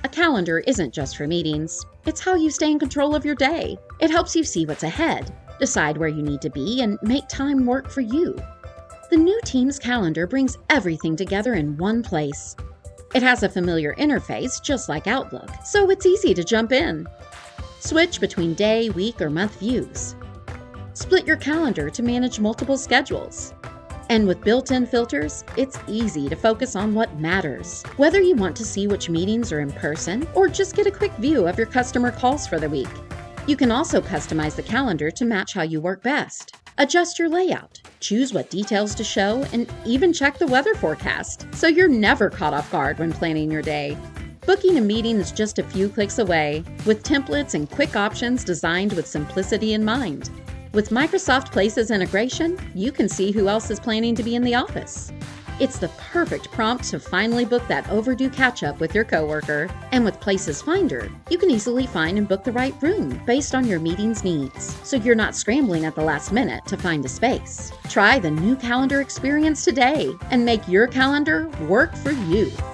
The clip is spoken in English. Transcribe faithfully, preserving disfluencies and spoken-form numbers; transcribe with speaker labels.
Speaker 1: A calendar isn't just for meetings. It's how you stay in control of your day. It helps you see what's ahead, decide where you need to be, and make time work for you. The new Teams calendar brings everything together in one place. It has a familiar interface just like Outlook, so it's easy to jump in. Switch between day, week, or month views. Split your calendar to manage multiple schedules. And with built-in filters, it's easy to focus on what matters. Whether you want to see which meetings are in person or just get a quick view of your customer calls for the week. You can also customize the calendar to match how you work best. Adjust your layout, choose what details to show, and even check the weather forecast, so you're never caught off guard when planning your day. Booking a meeting is just a few clicks away, with templates and quick options designed with simplicity in mind. With Microsoft Places integration, you can see who else is planning to be in the office. It's the perfect prompt to finally book that overdue catch-up with your coworker. And with Places Finder, you can easily find and book the right room based on your meeting's needs, so you're not scrambling at the last minute to find a space. Try the new calendar experience today and make your calendar work for you.